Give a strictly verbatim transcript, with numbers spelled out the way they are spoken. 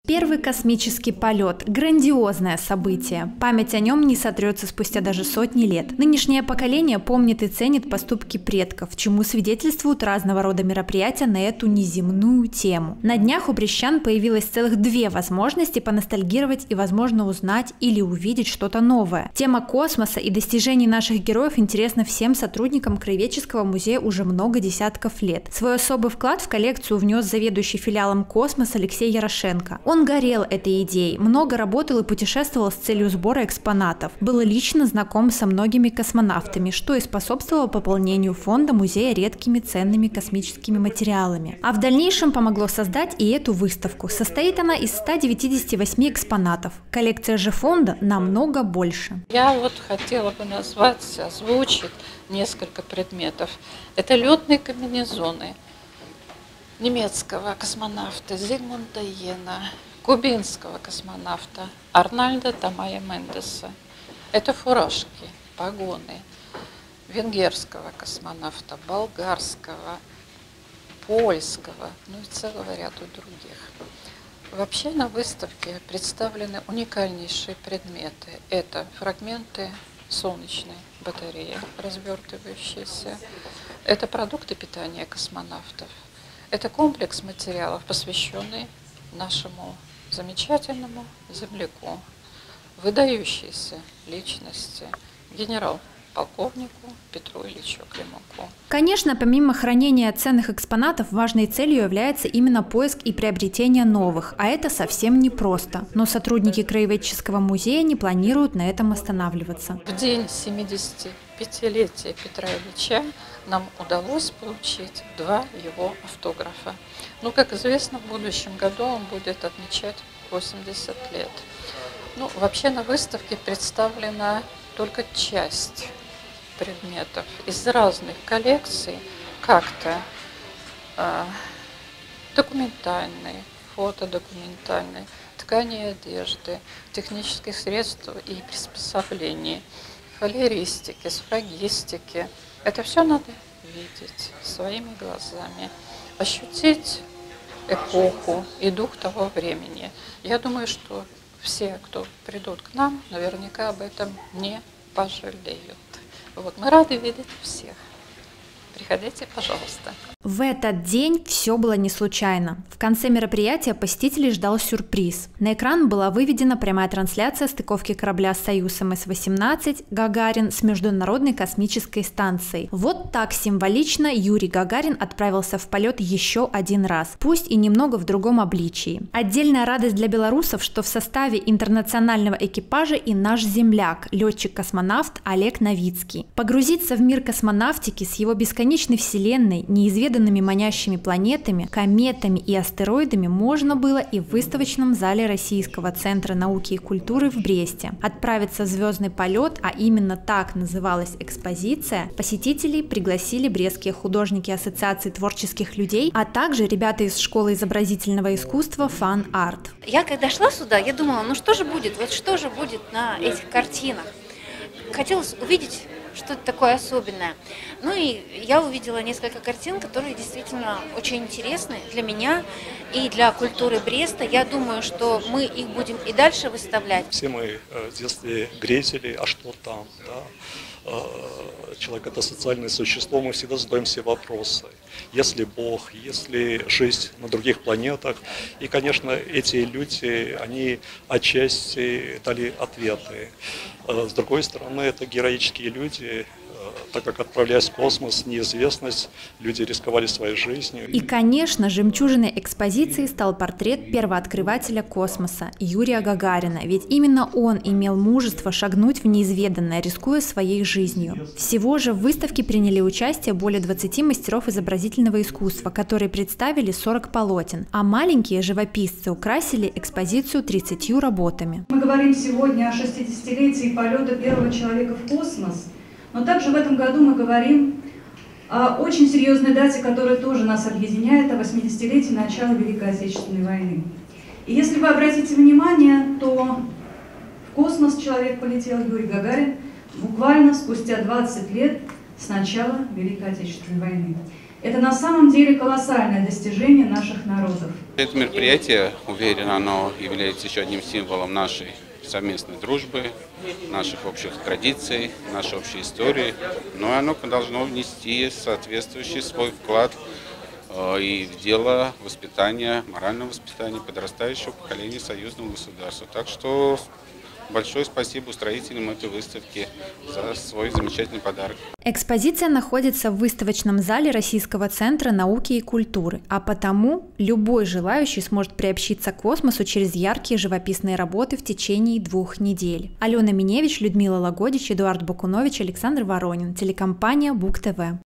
Первый космический полет – грандиозное событие. Память о нем не сотрется спустя даже сотни лет. Нынешнее поколение помнит и ценит поступки предков, чему свидетельствуют разного рода мероприятия на эту неземную тему. На днях у брестян появилось целых две возможности поностальгировать и, возможно, узнать или увидеть что-то новое. Тема космоса и достижений наших героев интересна всем сотрудникам Краеведческого музея уже много десятков лет. Свой особый вклад в коллекцию внес заведующий филиалом «Космос» Алексей Ярошенко. Он горел этой идеей, много работал и путешествовал с целью сбора экспонатов. Был лично знаком со многими космонавтами, что и способствовало пополнению фонда музея редкими ценными космическими материалами. А в дальнейшем помогло создать и эту выставку. Состоит она из ста девятидесяти восьми экспонатов. Коллекция же фонда намного больше. Я вот хотела бы назвать, озвучить несколько предметов. Это летные комбинезоны немецкого космонавта Зигмунда Йена, кубинского космонавта Арнальда Тамая Мендеса. Это фуражки, погоны венгерского космонавта, болгарского, польского, ну и целого ряда других. Вообще на выставке представлены уникальнейшие предметы. Это фрагменты солнечной батареи, развертывающиеся. Это продукты питания космонавтов. Это комплекс материалов, посвященный нашему замечательному земляку, выдающейся личности, генерал-полковнику Петру Ильичу Климуку. Конечно, помимо хранения ценных экспонатов, важной целью является именно поиск и приобретение новых, а это совсем непросто. Но сотрудники Краеведческого музея не планируют на этом останавливаться. В день семидесятипятилетия Петра Ильича нам удалось получить два его автографа. Ну, как известно, в будущем году он будет отмечать восемьдесят лет. Ну, вообще на выставке представлена только часть предметов из разных коллекций, как-то э, документальные, фотодокументальные, ткани и одежды, технических средств и приспособлений, фалеристики, сфрагистики. Это все надо видеть своими глазами, ощутить эпоху и дух того времени. Я думаю, что все, кто придут к нам, наверняка об этом не пожалеют. Вот, мы рады видеть всех. Приходите, пожалуйста. В этот день все было не случайно. В конце мероприятия посетителей ждал сюрприз. На экран была выведена прямая трансляция стыковки корабля «Союз эм эс восемнадцать» «Гагарин» с Международной космической станцией. Вот так символично Юрий Гагарин отправился в полет еще один раз, пусть и немного в другом обличии. Отдельная радость для белорусов, что в составе интернационального экипажа и наш земляк, летчик-космонавт Олег Новицкий. Погрузиться в мир космонавтики с его бесконечной вселенной, неизведанными манящими планетами, кометами и астероидами можно было и в выставочном зале Российского центра науки и культуры в Бресте. Отправиться в звездный полет, а именно так называлась экспозиция, посетителей пригласили брестские художники Ассоциации творческих людей, а также ребята из школы изобразительного искусства Fun Art. Я когда шла сюда, я думала, ну что же будет, вот что же будет на этих картинах. Хотелось увидеть что-то такое особенное. Ну и я увидела несколько картин, которые действительно очень интересны для меня и для культуры Бреста. Я думаю, что мы их будем и дальше выставлять. Все мы в детстве грезили, а что там, да? Человек – это социальное существо, мы всегда задаем себе вопросы. Есть ли Бог, есть ли жизнь на других планетах? И, конечно, эти люди, они отчасти дали ответы. С другой стороны, это героические люди, так как, отправляясь в космос, неизвестность, люди рисковали своей жизнью. И, конечно, жемчужиной экспозиции стал портрет первооткрывателя космоса Юрия Гагарина, ведь именно он имел мужество шагнуть в неизведанное, рискуя своей жизнью. Всего же в выставке приняли участие более двадцати мастеров изобразительного искусства, которые представили сорок полотен, а маленькие живописцы украсили экспозицию тридцатью работами. Мы говорим сегодня о шестидесятилетии полета первого человека в космос. Но также в этом году мы говорим о очень серьезной дате, которая тоже нас объединяет, о восьмидесятилетии начала Великой Отечественной войны. И если вы обратите внимание, то в космос человек полетел, Юрий Гагарин, буквально спустя двадцать лет с начала Великой Отечественной войны. Это на самом деле колоссальное достижение наших народов. Это мероприятие, уверен, оно является еще одним символом нашей совместной дружбы, наших общих традиций, нашей общей истории. Но оно должно внести соответствующий свой вклад и в дело воспитания, морального воспитания подрастающего поколения союзного государства. Так что большое спасибо устроителям этой выставки за свой замечательный подарок. Экспозиция находится в выставочном зале Российского центра науки и культуры, а потому любой желающий сможет приобщиться к космосу через яркие живописные работы в течение двух недель. Алена Миневич, Людмила Лагодич, Эдуард Бакунович, Александр Воронин. Телекомпания Бук ТВ.